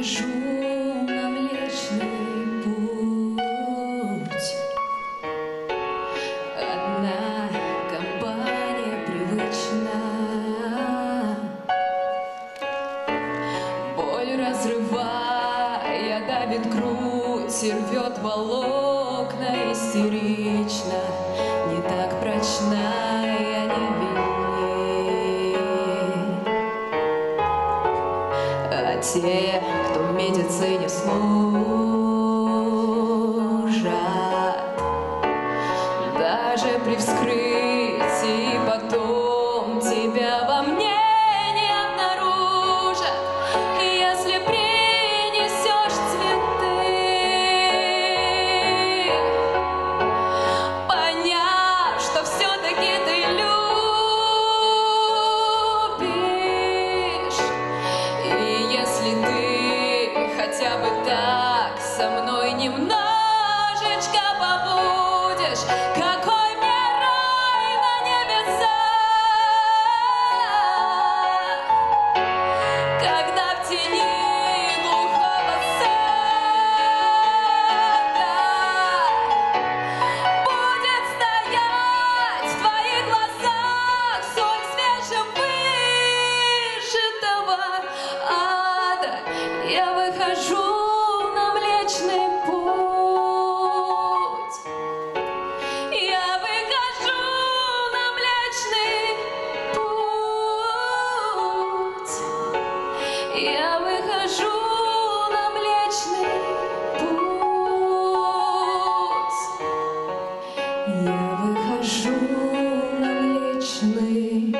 выхожу на Млечный Путь. Одна компания привычна, боль разрывая, давит грудь и рвет волокна истерично. Не так прочна я не видней, а те, кто в медицине служат, даже при вскрытии потом тебя во мне не обнаружат. Если принесешь цветы, поняв, что все-таки ты любишь, и если ты хотя бы так со мной немножечко побудешь, какой мне рай на небесах, когда в тени глухого сада будет стоять в твоих глазах соль свежевыжатого ада. Я выхожу на Млечный Путь. Я выхожу на Млечный Путь. Я выхожу на Млечный Путь. Я выхожу на Млечный